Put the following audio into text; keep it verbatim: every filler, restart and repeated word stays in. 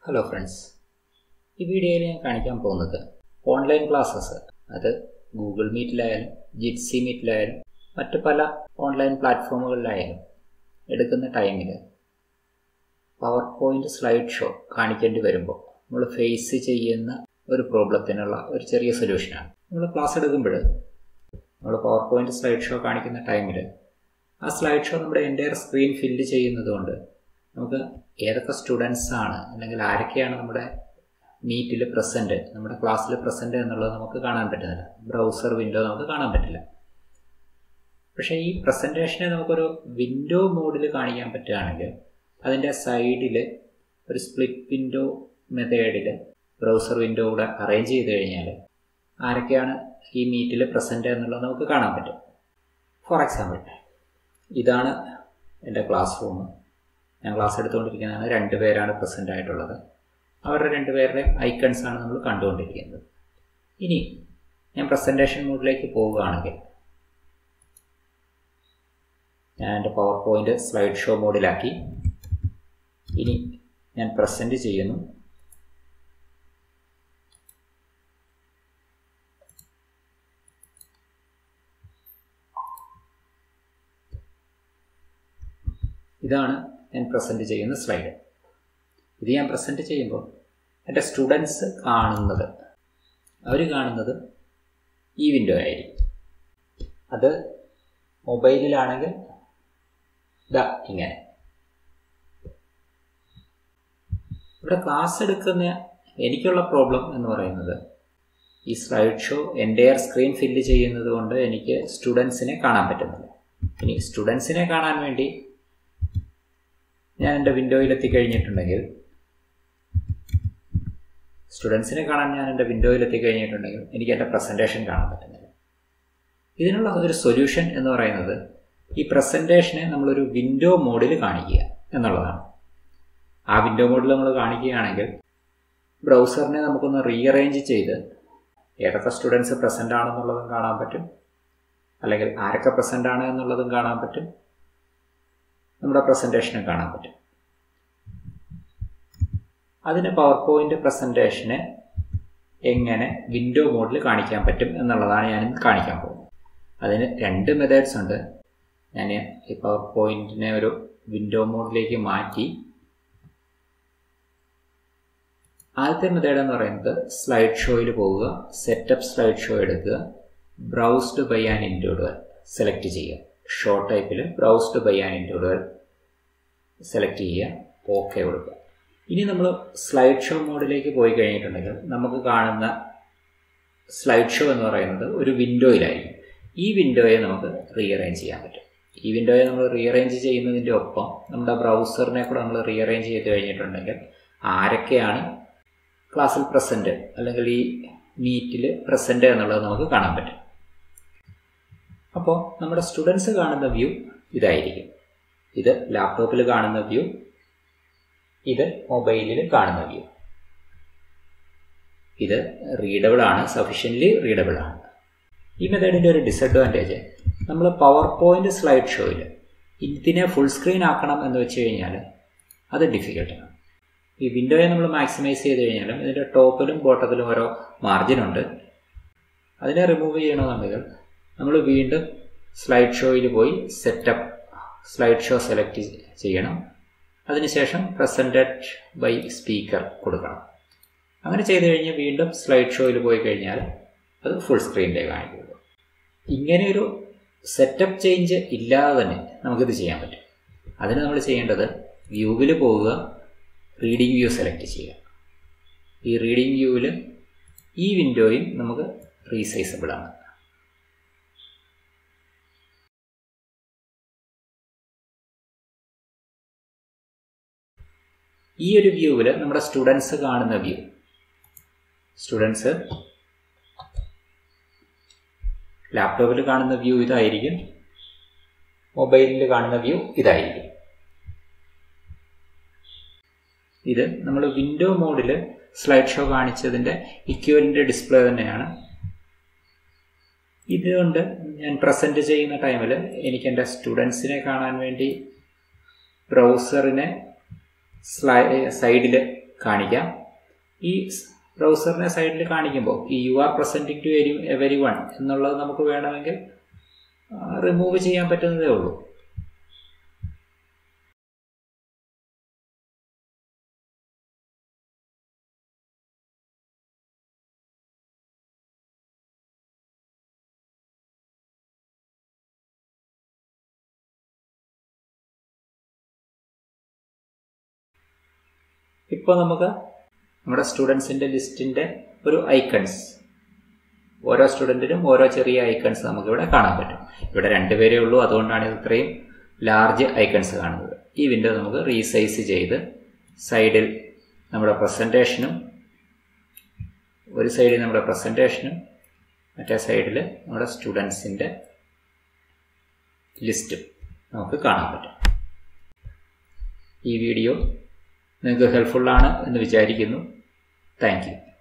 Hello friends, ഈ വീഡിയോയിൽ ഞാൻ കാണിക്കാൻ പോകുന്നത് ഓൺലൈൻ ക്ലാസ്സസ്, അത് ഗൂഗിൾ മീറ്റിലായാലും ജിറ്റ്സി മീറ്റിലായാലും മറ്റ് പല ഓൺലൈൻ പ്ലാറ്റ്ഫോമുകളിലായാലും എടുക്കുന്ന ടൈമിൽ പവർ പോയിൻ്റ് സ്ലൈഡ് ഷോ കാണിക്കേണ്ടി വരുമ്പോൾ നമ്മൾ ഫേസ് ചെയ്യുന്ന ഒരു പ്രോബ്ലത്തിനുള്ള ഒരു ചെറിയ സൊല്യൂഷനാണ്. നമ്മൾ ക്ലാസ് എടുക്കുമ്പോൾ നമ്മൾ പവർ പോയിൻ്റ് സ്ലൈഡ് ഷോ കാണിക്കുന്ന ടൈമിൽ ആ സ്ലൈഡ് ഷോ നമ്മുടെ എൻ്റയർ സ്ക്രീൻ ഫില്ല് ചെയ്യുന്നതുകൊണ്ട് നമുക്ക് ഏതൊക്കെ സ്റ്റുഡൻസാണ് അല്ലെങ്കിൽ ആരൊക്കെയാണ് നമ്മുടെ മീറ്റിൽ പ്രസൻറ്റ്, നമ്മുടെ ക്ലാസ്സിൽ പ്രസൻറ്റ് എന്നുള്ളത് നമുക്ക് കാണാൻ പറ്റുന്നില്ല. ബ്രൗസർ വിൻഡോ നമുക്ക് കാണാൻ പറ്റില്ല. പക്ഷേ ഈ പ്രസൻറ്റേഷനെ നമുക്കൊരു വിൻഡോ മോഡിൽ കാണിക്കാൻ പറ്റുകയാണെങ്കിൽ അതിൻ്റെ സൈഡിൽ ഒരു സ്പ്ലിറ്റ് വിൻഡോ മെത്തേഡിൽ ബ്രൗസർ വിൻഡോ കൂടെ അറേഞ്ച് ചെയ്ത് കഴിഞ്ഞാൽ ആരൊക്കെയാണ് ഈ മീറ്റിൽ പ്രസൻറ്റ് എന്നുള്ളത് നമുക്ക് കാണാൻ പറ്റും. ഫോർ എക്സാമ്പിൾ, ഇതാണ് എൻ്റെ ക്ലാസ് റൂം. ഞാൻ ക്ലാസ് എടുത്തുകൊണ്ടിരിക്കുന്നതാണ്. രണ്ട് പേരാണ് പ്രസൻ്റ് ആയിട്ടുള്ളത്. അവരുടെ രണ്ടുപേരുടെയും ഐക്കൺസാണ് നമ്മൾ കണ്ടുകൊണ്ടിരിക്കുന്നത്. ഇനി ഞാൻ പ്രസൻറ്റേഷൻ മോഡിലേക്ക് പോവുകയാണെങ്കിൽ ഞാൻ എൻ്റെ പവർ പോയിൻ്റ് സ്ലൈഡ് ഷോ മോഡിലാക്കി. ഇനി ഞാൻ പ്രസൻറ്റ് ചെയ്യുന്നു. ഇതാണ് ഞാൻ പ്രസൻറ്റ് ചെയ്യുന്ന സ്ലൈഡ്. ഇത് ഞാൻ പ്രസൻറ്റ് ചെയ്യുമ്പോൾ എൻ്റെ സ്റ്റുഡൻസ് കാണുന്നത് അവർ കാണുന്നത് ഈ വിൻഡോ ആയിരിക്കും. അത് മൊബൈലിലാണെങ്കിൽ ഇതാ ഇങ്ങനെ. ഇവിടെ ക്ലാസ് എടുക്കുന്ന എനിക്കുള്ള പ്രോബ്ലം എന്ന് പറയുന്നത് ഈ slide show entire screen fill ചെയ്യുന്നത് കൊണ്ട് എനിക്ക് സ്റ്റുഡൻസിനെ കാണാൻ പറ്റുന്നില്ല. ഇനി സ്റ്റുഡൻസിനെ കാണാൻ വേണ്ടി ഞാൻ എൻ്റെ വിൻഡോയിൽ എത്തിക്കഴിഞ്ഞിട്ടുണ്ടെങ്കിൽ സ്റ്റുഡൻസിനെ കാണാൻ ഞാൻ എൻ്റെ വിൻഡോയിൽ എത്തിക്കഴിഞ്ഞിട്ടുണ്ടെങ്കിൽ എനിക്ക് എൻ്റെ പ്രസൻറ്റേഷൻ കാണാൻ പറ്റുന്നില്ല. ഇതിനുള്ള ഒരു സൊല്യൂഷൻ എന്ന് പറയുന്നത് ഈ പ്രസൻറ്റേഷനെ നമ്മളൊരു വിൻഡോ മോഡിൽ കാണിക്കുക എന്നുള്ളതാണ്. ആ വിൻഡോ മോഡിൽ നമ്മൾ കാണിക്കുകയാണെങ്കിൽ ബ്രൗസറിനെ നമുക്കൊന്ന് റീഅറേഞ്ച് ചെയ്ത് ഏതൊക്കെ സ്റ്റുഡൻസ് പ്രസൻ്റ് ആണെന്നുള്ളതും കാണാൻ പറ്റും, അല്ലെങ്കിൽ ആരൊക്കെ പ്രസൻ്റ് ആണ് എന്നുള്ളതും കാണാൻ പറ്റും, നമ്മുടെ പ്രസൻറ്റേഷനും കാണാൻ പറ്റും. അതിന് പവർ പോയിൻ്റ് പ്രസൻറ്റേഷന് എങ്ങനെ വിൻഡോ മോഡിൽ കാണിക്കാൻ പറ്റും എന്നുള്ളതാണ് ഞാൻ കാണിക്കാൻ പോകുന്നത്. അതിന് രണ്ട് മെത്തേഡ്സ് ഉണ്ട്. ഞാൻ ഈ പവർ പോയിൻറ്റിനെ ഒരു വിൻഡോ മോഡിലേക്ക് മാറ്റി. ആദ്യത്തെ മെത്തേഡ് എന്ന് പറയുന്നത് സ്ലൈഡ് ഷോയിൽ പോവുക, സെറ്റപ്പ് സ്ലൈഡ് ഷോ എടുക്കുക, browsed by an individual select ചെയ്യുക. ഷോ ടൈപ്പിൽ browsed by an individual select ചെയ്യുക, ഓക്കെ കൊടുക്കുക. ഇനി നമ്മൾ സ്ലൈഡ് ഷോ മോഡിലേക്ക് പോയി കഴിഞ്ഞിട്ടുണ്ടെങ്കിൽ നമുക്ക് കാണുന്ന സ്ലൈഡ് ഷോ എന്ന് പറയുന്നത് ഒരു വിൻഡോയിലായിരിക്കും. ഈ വിൻഡോയെ നമുക്ക് റീഅറേഞ്ച് ചെയ്യാൻ പറ്റും. ഈ വിൻഡോയെ നമ്മൾ റീഅറേഞ്ച് ചെയ്യുന്നതിൻ്റെ ഒപ്പം നമ്മുടെ ബ്രൗസറിനെ കൂടെ നമ്മൾ റീഅറേഞ്ച് ചെയ്ത് കഴിഞ്ഞിട്ടുണ്ടെങ്കിൽ ആരൊക്കെയാണ് ക്ലാസ്സിൽ പ്രസൻറ്റ് അല്ലെങ്കിൽ ഈ മീറ്റിൽ പ്രസൻറ്റ് എന്നുള്ളത് നമുക്ക് കാണാൻ പറ്റും. അപ്പോൾ നമ്മുടെ സ്റ്റുഡൻസ് കാണുന്ന വ്യൂ ഇതായിരിക്കും. ഇത് ലാപ്ടോപ്പിൽ കാണുന്ന വ്യൂ, ഇത് മൊബൈലിൽ കാണുന്ന വ്യൂ. ഇത് റീഡബിൾ ആണ്, സഫീഷ്യൻ്റ്ലി റീഡബിൾ ആണ്. ഈ മെത്തേഡിൻ്റെ ഒരു ഡിസഡ്വാൻറ്റേജ്, നമ്മൾ പവർ പോയിൻ്റ് സ്ലൈഡ് ഷോയിൽ ഇതിനെ ഫുൾ സ്ക്രീൻ ആക്കണം എന്ന് വെച്ച് കഴിഞ്ഞാൽ അത് ഡിഫിക്കൽട്ടാണ്. ഈ വിൻഡോയെ നമ്മൾ മാക്സിമൈസ് ചെയ്ത് കഴിഞ്ഞാലും ഇതിൻ്റെ ടോപ്പിലും ബോട്ടത്തിലും ഓരോ മാർജിനുണ്ട്. അതിനെ റിമൂവ് ചെയ്യണമെന്നുണ്ടെങ്കിൽ നമ്മൾ വീണ്ടും സ്ലൈഡ് ഷോയിൽ പോയി സെറ്റപ്പ് സ്ലൈഡ് ഷോ സെലക്ട് ചെയ്യണം. അതിനുശേഷം പ്രസൻറ്റഡ് ബൈ സ്പീക്കർ കൊടുക്കണം. അങ്ങനെ ചെയ്ത് കഴിഞ്ഞ് വീണ്ടും സ്ലൈഡ് ഷോയിൽ പോയി കഴിഞ്ഞാൽ അത് ഫുൾ സ്ക്രീനിലേക്ക് കാണിക്കുള്ളൂ. ഇങ്ങനെയൊരു സെറ്റപ്പ് ചേഞ്ച് ഇല്ലാതെ തന്നെ നമുക്കിത് ചെയ്യാൻ പറ്റും. അതിന് നമ്മൾ ചെയ്യേണ്ടത് വ്യൂവിൽ പോവുക, റീഡിംഗ് വ്യൂ സെലക്ട് ചെയ്യുക. ഈ റീഡിംഗ് വ്യൂവിൽ ഈ വിൻഡോയും നമുക്ക് റീസൈസബിൾ ആണ്. ഈ ഒരു വ്യൂവിൽ നമ്മുടെ സ്റ്റുഡൻസ് കാണുന്ന വ്യൂ, സ്റ്റുഡൻസ് ലാപ്ടോപ്പിൽ കാണുന്ന വ്യൂ ഇതായിരിക്കും, മൊബൈലിൽ കാണുന്ന വ്യൂ ഇതായിരിക്കും. ഇത് നമ്മൾ വിൻഡോ മോഡിൽ സ്ലൈഡ് ഷോ കാണിച്ചതിൻ്റെ ഇക്വലൻ്റ് ഡിസ്പ്ലേ തന്നെയാണ്. ഇതുകൊണ്ട് ഞാൻ പ്രസൻറ്റ് ചെയ്യുന്ന ടൈമിൽ എനിക്ക് എൻ്റെ സ്റ്റുഡൻസിനെ കാണാൻ വേണ്ടി ബ്രൗസറിനെ സൈഡിൽ കാണിക്കാം. ഈ ബ്രൗസറിനെ സൈഡിൽ കാണിക്കുമ്പോൾ ഈ യു ആർ പ്രസൻറ്റിംഗ് ടു എരി എവരി വൺ എന്നുള്ളത് നമുക്ക് വേണമെങ്കിൽ റിമൂവ് ചെയ്യാൻ പറ്റുന്നതേ ഉള്ളൂ. ഇപ്പോൾ നമുക്ക് നമ്മുടെ സ്റ്റുഡൻസിൻ്റെ ലിസ്റ്റിൻ്റെ ഒരു ഐക്കൺസ്, ഓരോ സ്റ്റുഡൻറ്റിനും ഓരോ ചെറിയ ഐക്കൺസ് നമുക്കിവിടെ കാണാൻ പറ്റും. ഇവിടെ രണ്ടുപേരേ ഉള്ളൂ, അതുകൊണ്ടാണ് ഇത് ഇത്രയും ലാർജ് ഐക്കൺസ് കാണുന്നത്. ഈ വിൻഡോ നമുക്ക് റീസൈസ് ചെയ്ത് സൈഡിൽ നമ്മുടെ പ്രസൻറ്റേഷനും, ഒരു സൈഡിൽ നമ്മുടെ പ്രസൻറ്റേഷനും മറ്റേ സൈഡിൽ നമ്മുടെ സ്റ്റുഡൻസിൻ്റെ ലിസ്റ്റും നമുക്ക് കാണാൻ പറ്റും. ഈ വീഡിയോ നിങ്ങൾക്ക് ഹെൽപ്ഫുള്ളാണ് എന്ന് വിചാരിക്കുന്നു. Thank U.